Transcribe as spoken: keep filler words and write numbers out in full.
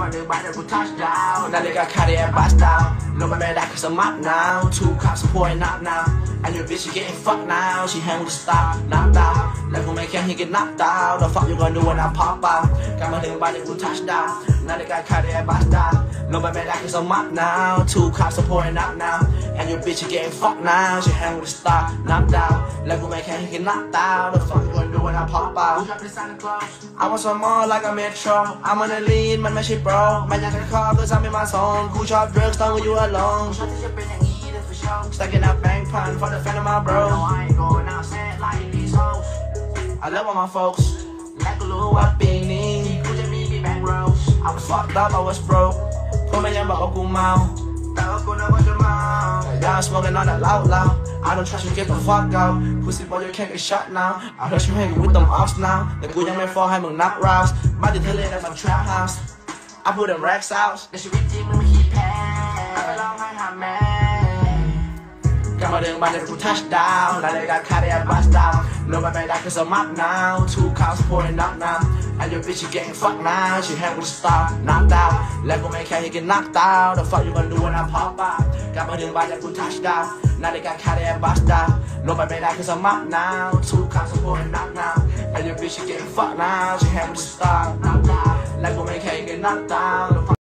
มาดึงบ้านเดี๋ยวกู touch down นาฬิกา Cartier bust down ลงไปไม่ได้ cause I'm up now two cops supporting up now and your bitch she getting fucked now she hang with the star knocked out แล้วกูไม่แค่ he get knocked out the fuck you gonna do when I pop out กลับมาดึงบ้านเดี๋ยวกู touch down นาฬิกา Cartier bust down ลงไปไม่ได้ cause I'm up now two cops supporting up now and your bitch she getting fucked now she hang with the star knocked out แล้วกูไม่แค่ he get knocked out the fuck you gonna do when I pop out I want some more like a metro I'm on the lead มันไม่ใช่ bro มันอยากจะขอ cause I'm in my zone กูชอบ drugs ตอนกูอยู่ alone Stacking up bank pun for the fan of my bro I ain't going outside like these hoes I love all my folks และกูรู้ว่าปีนี้กูจะมีกี่ bank rolls I was fucked up I was broke พวกมันยังบอกว่ากูเมาแต่ว่ากูน่าว่าจะเมา Yeah I'm smoking on that loud loud I don't trust you get the fuck out Pussy boy you can't get shot now I heard you hanging with them ops now แต่กูยังไม่ฟ้องให้มึงนับ rounds บ้านที่เธอเล่นในมัน trap house I put them racks out ในชีวิตจริงมึงไม่ขี้แพ้ไปลองให้หาแม่กลับมาดึงบ้านเดี๋ยวกู touch down นาฬิกา Cartier bust down ลงไปไม่ได้ cause I'm up now two cops supporting up now and your bitch she getting fucked now she hang with the star knocked out และกูไม่แค่ he get knocked out the fuck you gonna do when I pop out กลับมาดึงบ้านเดี๋ยวกู touch down นาฬิกา Cartier bust down ลงไปไม่ได้ cause I'm up now two cops supporting up now and your bitch she getting fucked now she hang with the star knocked out และกูไม่แค่ he get knocked out